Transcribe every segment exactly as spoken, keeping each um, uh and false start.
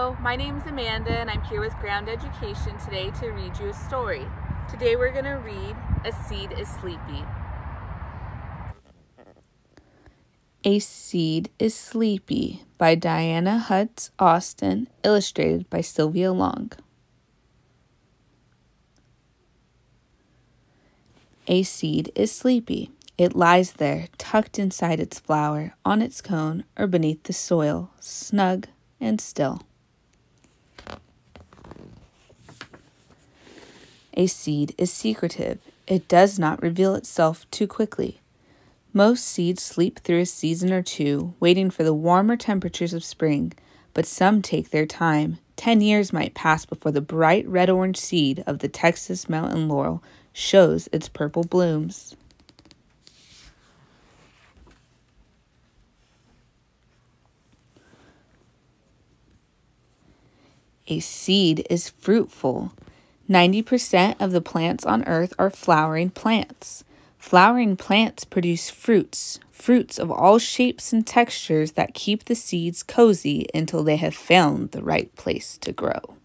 Hello, my name is Amanda and I'm here with Ground Education today to read you a story. Today we're going to read A Seed is Sleepy. A Seed is Sleepy by Diana Hutz Austin, illustrated by Sylvia Long. A seed is sleepy. It lies there, tucked inside its flower, on its cone, or beneath the soil, snug and still. A seed is secretive. It does not reveal itself too quickly. Most seeds sleep through a season or two, waiting for the warmer temperatures of spring, but some take their time. Ten years might pass before the bright red-orange seed of the Texas mountain laurel shows its purple blooms. A seed is fruitful. ninety percent of the plants on earth are flowering plants. Flowering plants produce fruits, fruits of all shapes and textures that keep the seeds cozy until they have found the right place to grow.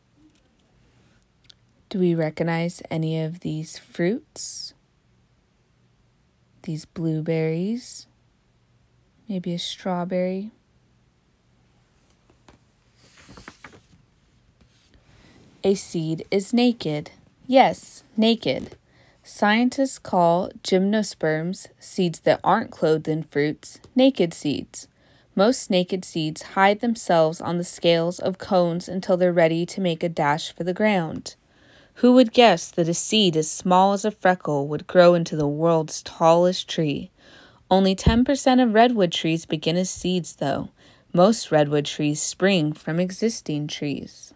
Do we recognize any of these fruits? These blueberries, maybe a strawberry. A seed is naked. Yes, naked. Scientists call gymnosperms, seeds that aren't clothed in fruits, naked seeds. Most naked seeds hide themselves on the scales of cones until they're ready to make a dash for the ground. Who would guess that a seed as small as a freckle would grow into the world's tallest tree? Only ten percent of redwood trees begin as seeds, though. Most redwood trees spring from existing trees.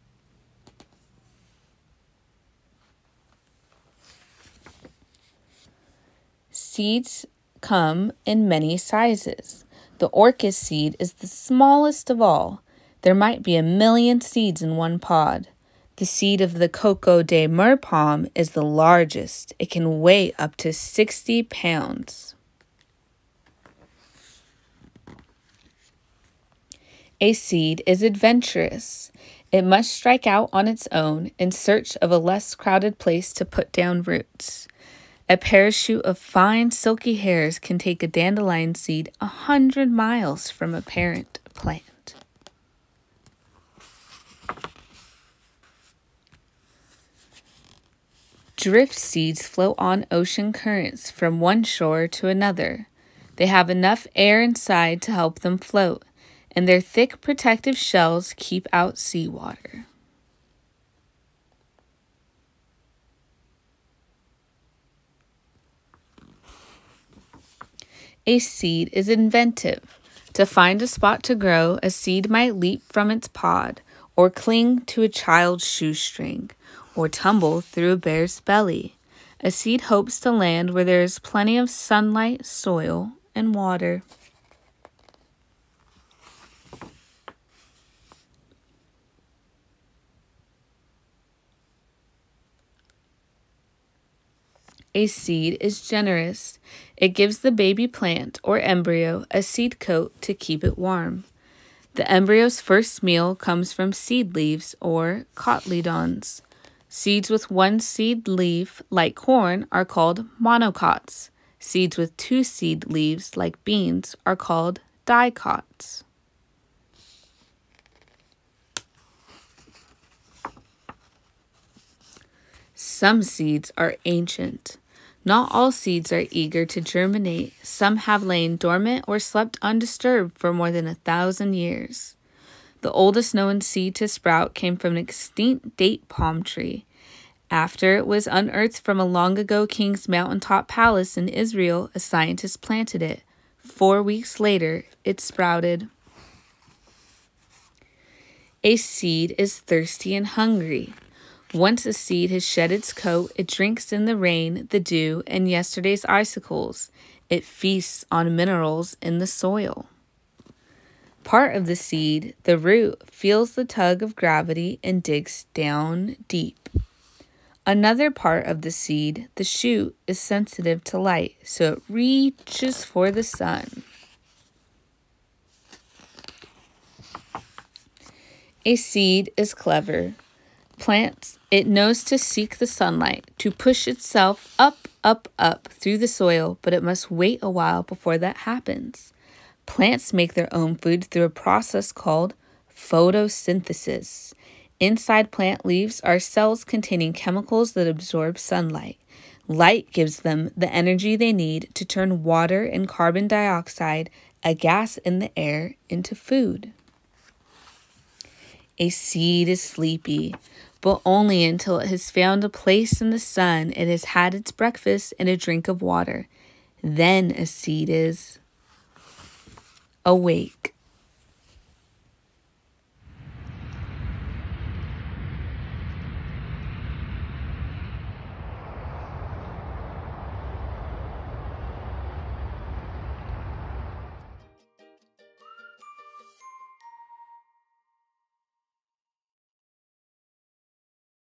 Seeds come in many sizes. The orchis seed is the smallest of all. There might be a million seeds in one pod. The seed of the coco de mer palm is the largest. It can weigh up to sixty pounds. A seed is adventurous. It must strike out on its own in search of a less crowded place to put down roots. A parachute of fine, silky hairs can take a dandelion seed a hundred miles from a parent plant. Drift seeds float on ocean currents from one shore to another. They have enough air inside to help them float, and their thick protective shells keep out seawater. A seed is inventive. To find a spot to grow, a seed might leap from its pod, or cling to a child's shoestring, or tumble through a bear's belly. A seed hopes to land where there is plenty of sunlight, soil, and water. A seed is generous. It gives the baby plant or embryo a seed coat to keep it warm. The embryo's first meal comes from seed leaves or cotyledons. Seeds with one seed leaf, like corn, are called monocots. Seeds with two seed leaves, like beans, are called dicots. Some seeds are ancient. Not all seeds are eager to germinate. Some have lain dormant or slept undisturbed for more than a thousand years. The oldest known seed to sprout came from an extinct date palm tree. After it was unearthed from a long-ago king's mountaintop palace in Israel, a scientist planted it. Four weeks later, it sprouted. A seed is thirsty and hungry. Once a seed has shed its coat, it drinks in the rain, the dew, and yesterday's icicles. It feasts on minerals in the soil. Part of the seed, the root, feels the tug of gravity and digs down deep. Another part of the seed, the shoot, is sensitive to light, so it reaches for the sun. A seed is clever. Plants, it knows to seek the sunlight, to push itself up, up, up through the soil, but it must wait a while before that happens. Plants make their own food through a process called photosynthesis. Inside plant leaves are cells containing chemicals that absorb sunlight. Light gives them the energy they need to turn water and carbon dioxide, a gas in the air, into food. A seed is sleepy, but only until it has found a place in the sun, it has had its breakfast and a drink of water. Then a seed is awake.